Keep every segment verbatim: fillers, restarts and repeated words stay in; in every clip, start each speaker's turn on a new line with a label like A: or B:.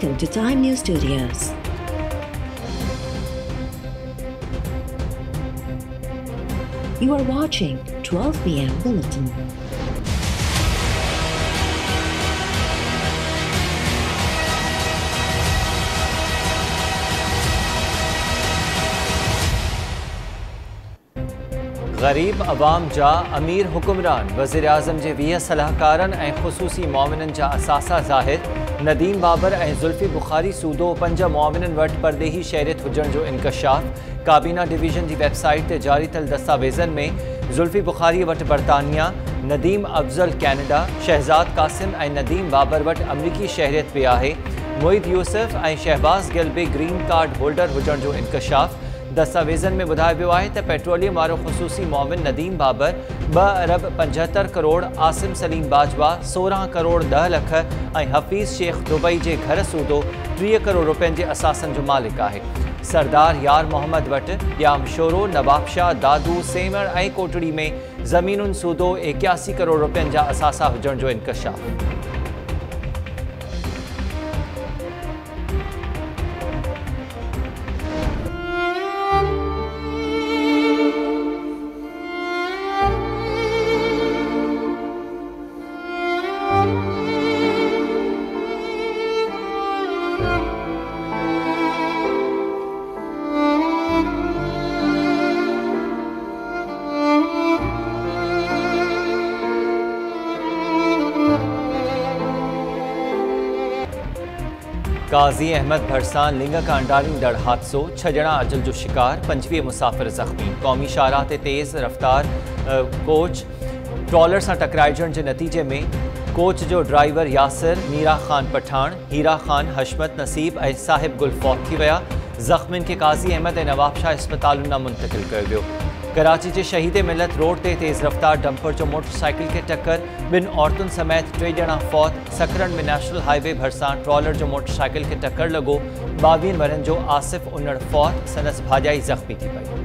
A: Welcome to Time News Studios. You are watching twelve p m Bulletin.
B: गरीब अवाम जा अमीर हुक्मरान वज़ीर आज़म जे वीह सलाहकारन ऐं ख़ुसूसी मुआविनन जा असासा ज़ाहिर नदीम बाबर ऐं ज़ुल्फ़ी बुख़ारी सूदो पंज मुआविनन वटि परदेही शहरियत हुजण जो इंकशाफ। काबीना डिवीज़न जी वेबसाइट ते जारी थियल दस्तावेज़न में ज़ुल्फ़ी बुख़ारी वटि बरतानिया, नदीम अफ़ज़ल कैनेडा, शहज़ाद कासिम ऐं नदीम बाबर वटि अमरीकी शहरियत बि आहे। मुईद यूसुफ ऐं शहबाज़ गिल बि ग्रीन कार्ड होल्डर हुजण जो इंकशाफ। दस्तावेज़न में बुधायो वियो आहे त पेट्रोलियम वारो ख़ुसूसी मुआविन नदीम बाबर ब अरब पंजहत्तर करोड़, आसिम सलीम बाजवा सोरहं करोड़ ॾह लख ऐं हफ़ीज़ शेख दुबई जे घर सूदो टीह करोड़ रुपयनि जे असासन जो मालिक आहे। सरदार यार मोहम्मद वटि ॼाम शोरो, नवाबशाह, दादू, सेमण ऐं कोटड़ी में ज़मीनुनि सूदो एकासी करोड़ रुपयनि जा असासा हुजण जो इंकशाफ। काज़ी अहमद भरसां लिंग खां अंडारींदड़ हादसो, छह ॼणा अजल जो शिकार, पंजवीह मुसाफ़िर ज़ख़्मी। क़ौमी शाहराह ते तेज़ रफ़्तार कोच ट्रॉलर सां टकराइजण जे नतीजे में कोच जो ड्राइवर यासिर, मीरा ख़ान पठान, हीरा ख़ान, हशमत नसीब ऐं साहिब गुल फौत थी विया। ज़ख़्मियुनि खे काज़ी अहमद ऐं नवाबशाह इस्पतालुनि ॾांहुं मुंतक़िल कयो वियो। कराची जे शहीद मिलत रोड ते तेज़ रफ़्तार डंपर जो मोटरसाइकिल खे टक्कर, ॿिनि औरतुनि समेत टे ॼणा फौत। सकरन में नेशनल हाईवे भरिसां ट्रॉलर जो मोटरसाइकिल खे टक्कर लॻो, ॿावीह वरनि जो आसिफ़ उन्नड़ फौत, संदसि भाॼाई ज़ख़्मी थी पई।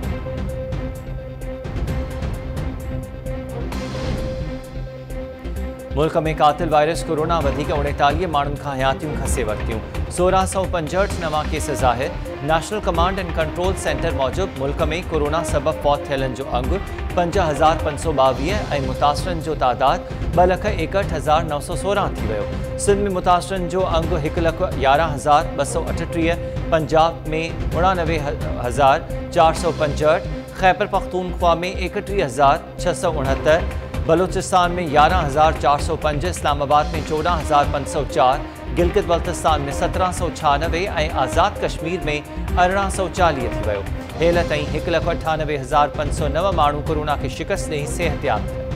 B: मुल्क में कातिल वायरस कोरोना वधीक उणेतालीह माण्हुनि खां हयातियूं खसे वरितियूं। सोरहं सौ पंजहठि नवां केस ज़ाहिर। National command and control centre मूजिबि मुल्क में कोरोना सबबि फौत थियलनि जो अंगु पंज हज़ार पंज सौ ॿावीह ऐं मुतासिरनि जो तादाद ॿ लख एकहठि हज़ार नव सौ सोरहं थी वियो। सिंध में मुतासिरनि जो अंगु हिकु लख यारहं हज़ार ॿ सौ अठटीह, पंजाब में उणानवे हज़ार चारि सौ पंजहठि, ख़ैबर पख्तूनख्वा में एकटीह हज़ार छह सौ उणहतरि, बलूचिस्तान में यारहं हज़ार चारि सौ पंज, इस्लामाबाद में चोॾहं हज़ार पंज सौ चारि, गिलगित बल्तिस्तान में सत्रहं सौ छहानवे ऐं आज़ाद कश्मीर में अरिड़हं सौ चालीह थी वियो। हेल ताईं हिकु लख अठानवे हज़ार पंज सौ नव माण्हू कोरोना खे शिकस्त ॾेई सिहतयाब थिया।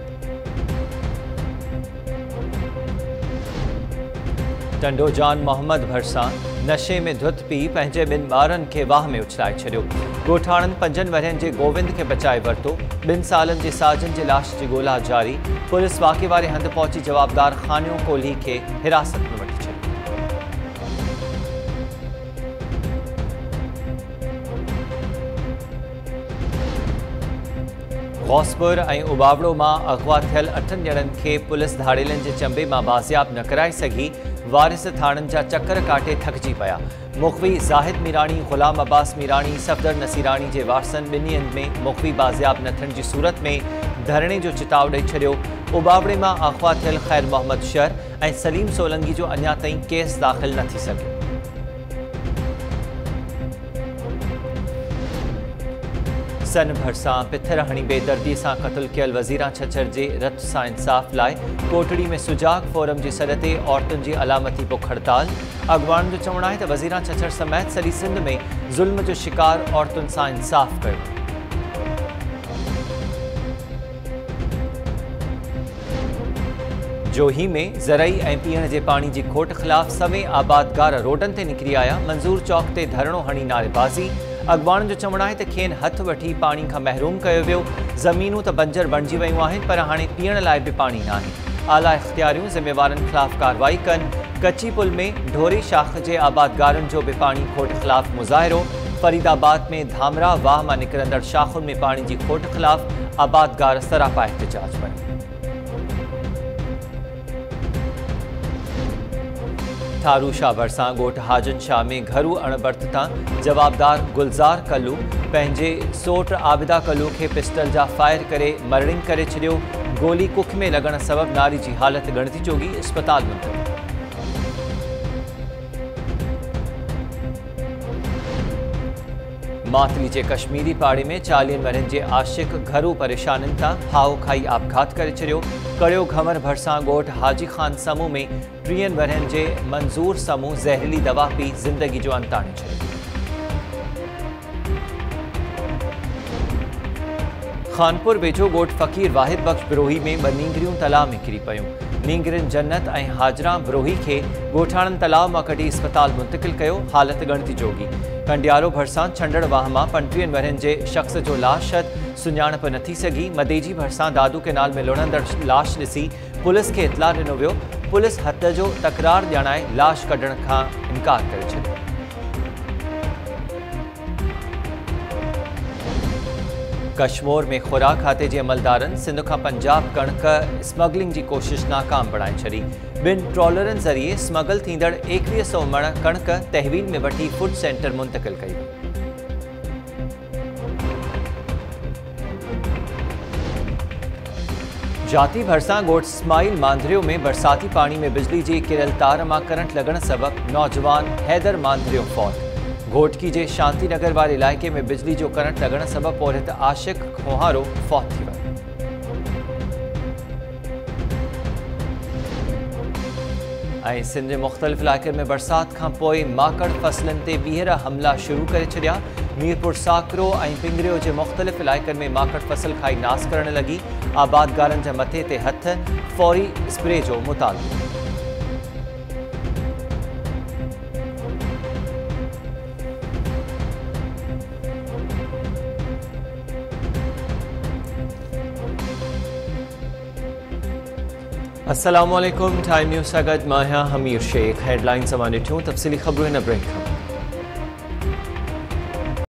B: टंडोजान मोहम्मद भरसां नशे में धुत पी पंहिंजे ॿिनि ॿारनि खे वाह में उछलाए छॾियो। ॻोठाणनि पंजनि वरहनि जे गोविंद खे बचाए वरितो। ॿिनि सालनि जे साजन जे लाश जी ॻोल्हा जारी। पुलिस वाक़े वारे हंधि पहुची जवाबदार ख़ानियो कोल्ही खे हिरासत में वठी छॾियो। गौसपुर ऐं उबावड़ो मां अगवा थियल अठनि ॼणनि खे पुलिस धाड़ेलनि जे चंबे मां बाज़ियाब न कराए सघी। वारिस थाणनि जा चकर काटे थकिजी पिया। मुख़वी ज़ाहिद मीराणी, ग़ुलाम अब्बास मीराणी, सफ़दर नसीराणी जे वारसनि ॿिन्ही हंधि में मुख़वी बाज़ियाब न थियण जी सूरत में धरणे जो चिताव ॾेई छॾियो। उबावड़े मां अगवा थियल ख़ैर मोहम्मद शर ऐं सलीम सोलंगी जो अञा ताईं केस दाख़िल न थी सघियो। सन भरसां पिथर हणी बेदर्दी सां क़त्ल कयल वज़ीरा छछर जे रत सां इंसाफ़ लाइ कोटड़ी में सुजाग फोरम जी सॾ ते औरतुनि जी अलामती बुख हड़ताल। अॻवाननि जो चवणु आहे त वज़ीरा छछर समेत सॼी सिंध में ज़ुल्म जो शिकार औरतुनि सां इंसाफ़ कयो। जोही में ज़रई ऐं पीअण जे पाणी जी खोट ख़िलाफ़ सवें आबादगार रोडनि ते निकिरी आया। मंज़ूर चौक ते धरणो हणी नारेबाज़ी। अॻवाननि जो चवणु आहे त खेनि हथु वठी पाणी खां महरूम कयो वियो। ज़मीनूं त बंजर बणिजी वियूं आहिनि, पर हाणे पीअण लाइ बि पाणी न आहे। आला इख़्तियारियूं ज़िम्मेवारनि ख़िलाफ़ कार्रवाई कनि। कच्ची पुल में ढोरी शाख जे आबादगारनि जो बि पाणी खोट ख़िलाफ़ मुज़ाहिरो। फरीदाबाद में धामरा वाह मां निकिरंदड़ शाखुनि में पाणी जी खोट ख़िलाफ़ आबादगार सरापा एहतिजाज कनि। थारू शाह भरसां ॻोठ हाजन शाह में घरू अणबर्तता जवाबदार गुलज़ार कल्लू पंहिंजे सोट आबिदा कल्लू खे पिस्टल जा फायर करे मर्डिंग करे छॾियो। गोली कुख में लॻण सबबि नारी जी हालत गणती चोगी अस्पताल मुंतक़िल। मातली के कश्मीरी पाड़ी में चालीह वरनि जे आशिक घरू परेशाननि था हाउ खाई आपघात करे छॾियो। कड़ियो घमर भरसां ॻोठ हाजी खान समूह में टीहनि वरनि जे मंज़ूर समूह ज़हरीली दवा पी ज़िंदगी जो अंत आणे छॾियो। खानपुर वेझो ॻोठ फ़कीर वाहिद बख्श बिरोही में ॿ नींगरियूं तलाउ में किरी पयूं। नींगरिन जन्नत ऐं हाजरा बिरोही खे ॻोठाणनि तलाउ मां कढी अस्पताल मुंतक़िल कयो। हालत गणती जोगी। कंडियारो भरसां छंडड़ वाह मां पंटीहनि वरनि जे शख़्स जो लाश सुञाणप न थी सघी। मदेजी भरसां दादू केनाल में लुढ़ंदड़ लाश ॾिसी पुलिस खे इतला ॾिनो वियो। पुलिस हथ जो तकरार ॼाणाए लाश कढण खां इनकार करे छॾियो। कश्मीर में खुराक खाते जे अमलदारनि सिंध खां पंजाब कणक स्मगलिंग की कोशिश नाकाम बणाए छॾी। ॿिनि ट्रॉलरनि ज़रिए स्मगल थींदड़ एकवीह सौ मण कणक तहवील में वठी फूड सेंटर मुंतक़िल कई। जाती भरसां ॻोठ इस्माइल मांधरियो में बरसाती पानी में बिजली जी किरल तार मां करंट लॻण सबबि नौजवान हैदर मांधरियो फौत। घोटकी के शांति नगर वाले इलाके में बिजली जो करंट लगण सबब पोरित आशिक खोहारो फौत थी वियो। ऐं सिंध जे मुख़्तलिफ़ इलाक़नि में बरसात खां पोइ माकड़ फसलनि ते ॿीहर हमला शुरू करे छॾिया। मीरपुर साकरो ऐं पिंगरियो जे मुख़्तलिफ़ इलाक़नि में माकड़ फसल खाई नास करण लॻी। आबादगारनि जे मथे ते हथ फौरी स्प्रे जो मुतालबो। अस्सलामुअलैकुम टाइम न्यूज़ सां गॾु मां आहियां हमीर शेख। हेडलाइंस सां ॾिठियूं तफ़सीली ख़बरूं हिन ब्रेक खां।